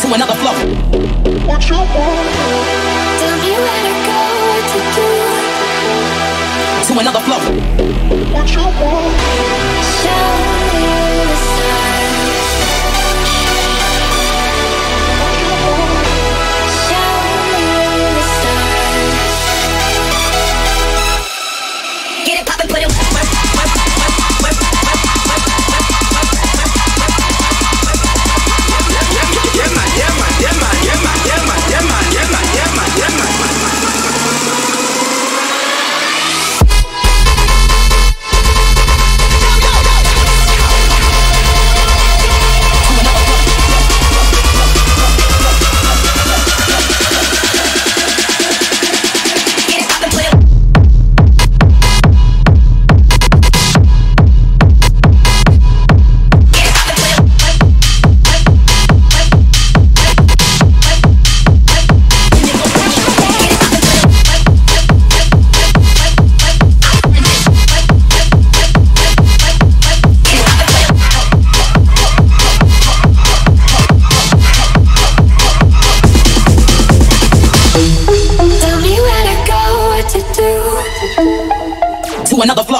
to another flow. What you want? Tell me where to go, what to do. To another flow. What you want? Show me the signs. Show me the signs. Get it poppin', put it. To another flow.